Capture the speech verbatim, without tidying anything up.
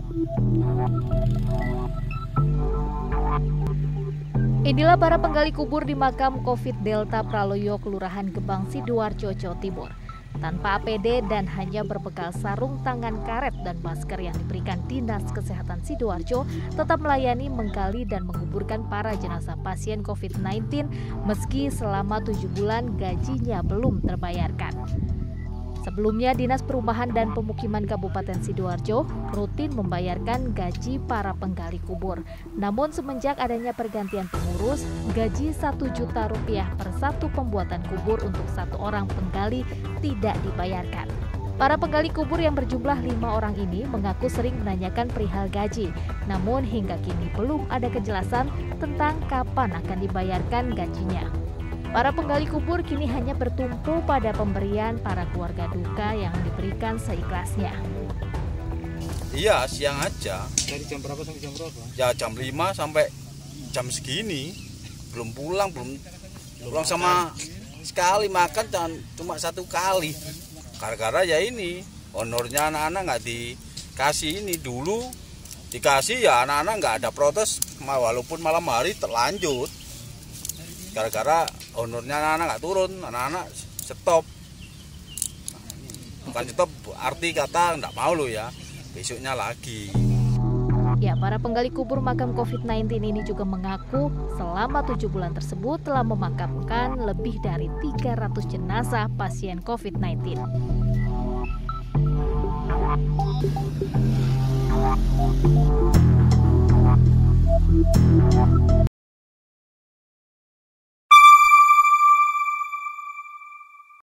Inilah para penggali kubur di makam Covid Delta Praloyo, Kelurahan Gebang, Sidoarjo, Jawa Timur. Tanpa A P D dan hanya berbekal sarung tangan karet dan masker yang diberikan Dinas Kesehatan Sidoarjo, tetap melayani, menggali dan menguburkan para jenazah pasien Covid sembilan belas meski selama tujuh bulan gajinya belum terbayarkan. Sebelumnya, Dinas Perumahan dan Pemukiman Kabupaten Sidoarjo rutin membayarkan gaji para penggali kubur. Namun semenjak adanya pergantian pengurus, gaji satu juta rupiah per satu pembuatan kubur untuk satu orang penggali tidak dibayarkan. Para penggali kubur yang berjumlah lima orang ini mengaku sering menanyakan perihal gaji. Namun hingga kini belum ada kejelasan tentang kapan akan dibayarkan gajinya. Para penggali kubur kini hanya bertumpu pada pemberian para keluarga duka yang diberikan seikhlasnya. Iya, siang aja. Dari jam berapa sampai jam berapa? Ya jam lima sampai jam segini. Belum pulang, belum, belum pulang sama sekali, makan dan cuma satu kali. Gara-gara ya ini, honornya anak-anak nggak dikasih ini dulu. Dikasih ya anak-anak nggak ada protes, walaupun malam hari terlanjut. Gara-gara honornya anak-anak nggak turun, anak-anak stop. Bukan stop, arti kata nggak mau lo ya, besoknya lagi. Ya, para penggali kubur makam Covid sembilan belas ini juga mengaku selama tujuh bulan tersebut telah memakamkan lebih dari tiga ratus jenazah pasien Covid sembilan belas.